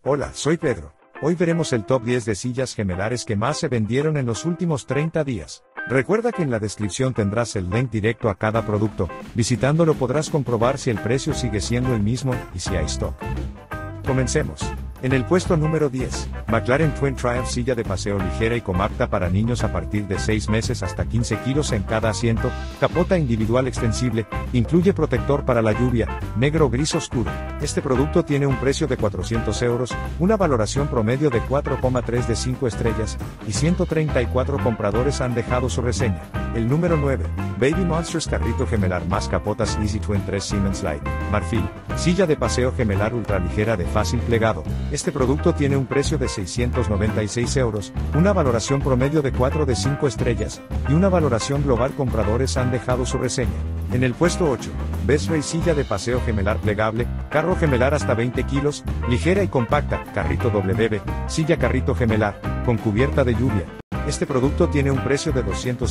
Hola, soy Pedro. Hoy veremos el top 10 de sillas gemelares que más se vendieron en los últimos 30 días. Recuerda que en la descripción tendrás el link directo a cada producto. Visitándolo podrás comprobar si el precio sigue siendo el mismo y si hay stock. Comencemos. En el puesto número 10, McLaren Twin Triumph silla de paseo ligera y compacta para niños a partir de 6 meses hasta 15 kilos en cada asiento, capota individual extensible, incluye protector para la lluvia, negro o gris oscuro. Este producto tiene un precio de 400 euros, una valoración promedio de 4,3 de 5 estrellas, y 134 compradores han dejado su reseña. El número 9, Baby Monsters carrito gemelar más capotas Easy Twin 3 Siemens Light, marfil, silla de paseo gemelar ultraligera de fácil plegado. Este producto tiene un precio de 696 euros, una valoración promedio de 4 de 5 estrellas, y una valoración global compradores han dejado su reseña. En el puesto 8, Best Ray silla de paseo gemelar plegable, carro gemelar hasta 20 kilos, ligera y compacta, carrito WB, silla carrito gemelar, con cubierta de lluvia. Este producto tiene un precio de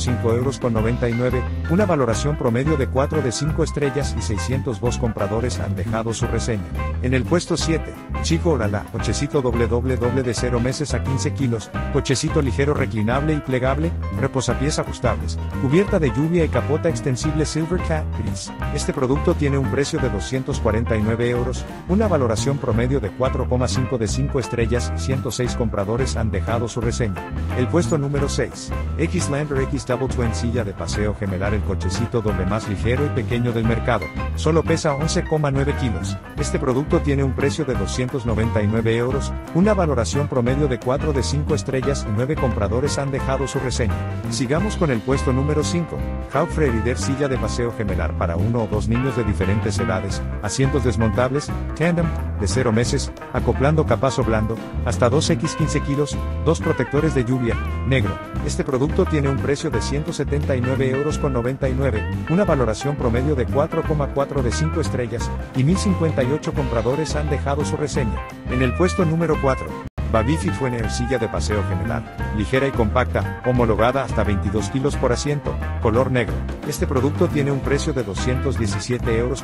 205,99 euros, una valoración promedio de 4 de 5 estrellas y 602 compradores han dejado su reseña. En el puesto 7, Chico Olala, cochecito WW de 0 meses a 15 kilos, cochecito ligero reclinable y plegable, reposapiés ajustables, cubierta de lluvia y capota extensible Silver Cat gris. Este producto tiene un precio de 249 euros, una valoración promedio de 4,5 de 5 estrellas y 106 compradores han dejado su reseña. El puesto número 6, X-Lander X Double Twin silla de paseo gemelar el cochecito doble más ligero y pequeño del mercado, solo pesa 11,9 kilos. Este producto tiene un precio de 299 euros, una valoración promedio de 4 de 5 estrellas y 9 compradores han dejado su reseña. Sigamos con el puesto número 5, Hawk Frigidaire silla de paseo gemelar para 1 o 2 niños de diferentes edades, asientos desmontables, tandem, de 0 meses, acoplando capazo blando, hasta 2x 15 kilos, 2 protectores de lluvia, negro. Este producto tiene un precio de 179,99 euros, una valoración promedio de 4,4 de 5 estrellas, y 1058 compradores han dejado su reseña. En el puesto número 4, Babifi Twin Air silla de paseo gemelar, ligera y compacta, homologada hasta 22 kilos por asiento, color negro. Este producto tiene un precio de 217,99 euros,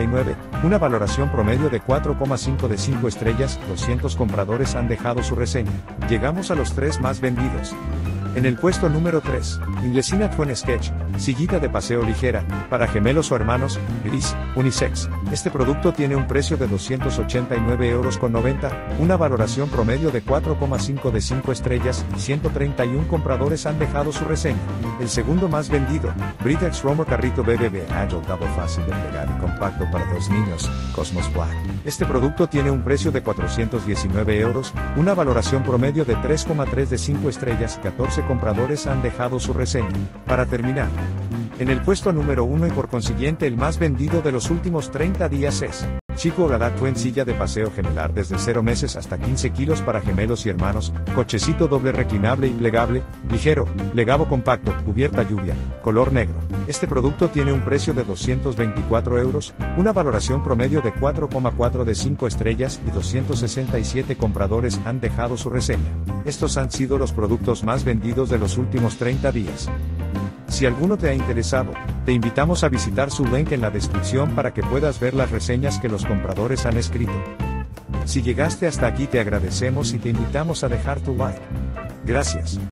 una valoración promedio de 4,5 de 5 estrellas, 200 compradores han dejado su reseña. Llegamos a los 3 más vendidos. En el puesto número 3, Inglesina Twin Sketch, sillita de paseo ligera, para gemelos o hermanos, gris, unisex. Este producto tiene un precio de 289,90 euros, una valoración promedio de 4,5 de 5 estrellas, y 131 compradores han dejado su reseña. El segundo más vendido, Britax Romer carrito BBB Agile Double fácil de plegar y compacto para 2 niños, Cosmos Black. Este producto tiene un precio de 419 euros, una valoración promedio de 3,3 de 5 estrellas, 14 compradores han dejado su reseña. Para terminar, en el puesto número 1 y por consiguiente el más vendido de los últimos 30 días es Chico Olala Twin silla de paseo gemelar desde 0 meses hasta 15 kilos para gemelos y hermanos, cochecito doble reclinable y plegable, ligero, plegado compacto, cubierta lluvia, color negro. Este producto tiene un precio de 224 euros, una valoración promedio de 4,4 de 5 estrellas y 267 compradores han dejado su reseña. Estos han sido los productos más vendidos de los últimos 30 días. Si alguno te ha interesado, te invitamos a visitar su link en la descripción para que puedas ver las reseñas que los compradores han escrito. Si llegaste hasta aquí te agradecemos y te invitamos a dejar tu like. Gracias.